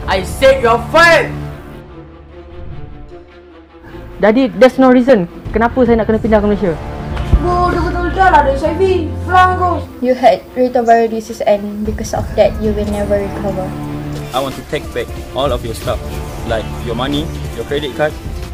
I said you're fired! Jadi, there's no reason kenapa saya nak kena pindah ke Malaysia. Bodoh betul-betul lah ada HIV. Pulang kau. You had retroviral disease and because of that, you will never recover. I want to take back all of your stuff, like your money, your credit card,